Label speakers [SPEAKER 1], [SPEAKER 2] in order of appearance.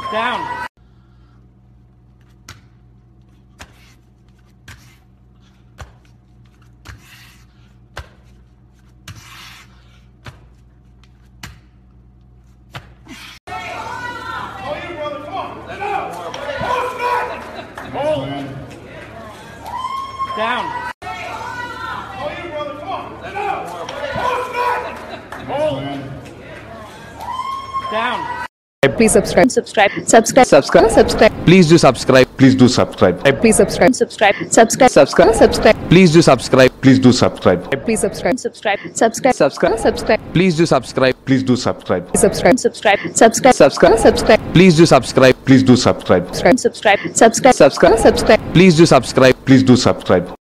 [SPEAKER 1] Down. Down. Down.
[SPEAKER 2] Please subscribe.
[SPEAKER 3] Subscribe.
[SPEAKER 4] Please do subscribe. Please do subscribe.
[SPEAKER 2] Please subscribe.
[SPEAKER 3] Subscribe.
[SPEAKER 4] Please do subscribe. Please do subscribe.
[SPEAKER 2] Please subscribe.
[SPEAKER 3] Subscribe.
[SPEAKER 4] Please do subscribe. Please do subscribe.
[SPEAKER 2] Subscribe.
[SPEAKER 3] Subscribe.
[SPEAKER 4] Please do subscribe. Please do subscribe.
[SPEAKER 3] Subscribe.
[SPEAKER 4] Please do subscribe. Please do subscribe.